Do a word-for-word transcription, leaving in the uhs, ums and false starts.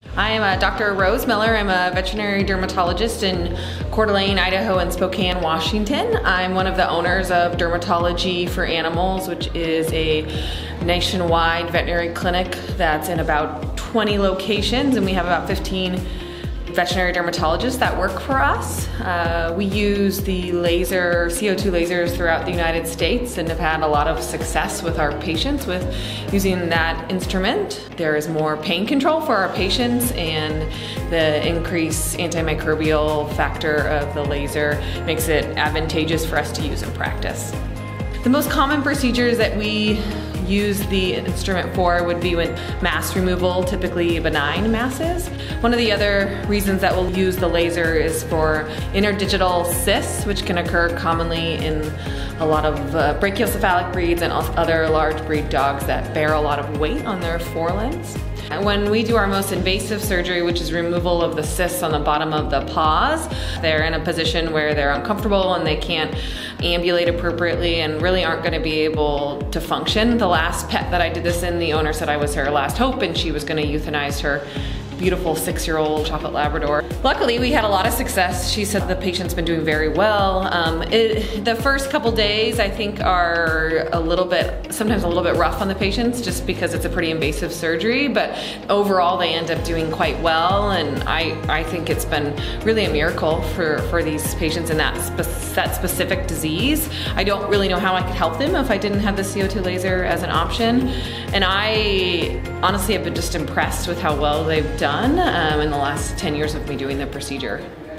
I am a Doctor Rose Miller. I'm a veterinary dermatologist in Coeur d'Alene, Idaho, and Spokane, Washington. I'm one of the owners of Dermatology for Animals, which is a nationwide veterinary clinic that's in about twenty locations, and we have about fifteen veterinary dermatologists that work for us. Uh, we use the laser, C O two lasers throughout the United States and have had a lot of success with our patients with using that instrument. There is more pain control for our patients, and the increased antimicrobial factor of the laser makes it advantageous for us to use in practice. The most common procedures that we use the instrument for would be with mass removal, typically benign masses. One of the other reasons that we'll use the laser is for interdigital cysts, which can occur commonly in a lot of uh, brachiocephalic breeds and other large breed dogs that bear a lot of weight on their forelimbs. When we do our most invasive surgery, which is removal of the cysts on the bottom of the paws, they're in a position where they're uncomfortable and they can't ambulate appropriately and really aren't going to be able to function. The last pet that I did this in, the owner said I was her last hope and she was going to euthanize her beautiful six-year-old chocolate Labrador. Luckily, we had a lot of success. She said the patient's been doing very well. Um, it, the first couple days, I think, are a little bit, sometimes a little bit rough on the patients just because it's a pretty invasive surgery, but overall they end up doing quite well, and I, I think it's been really a miracle for, for these patients in that, spe that specific disease. I don't really know how I could help them if I didn't have the C O two laser as an option, and I honestly have been just impressed with how well they've done um, in the last ten years of me doing the procedure.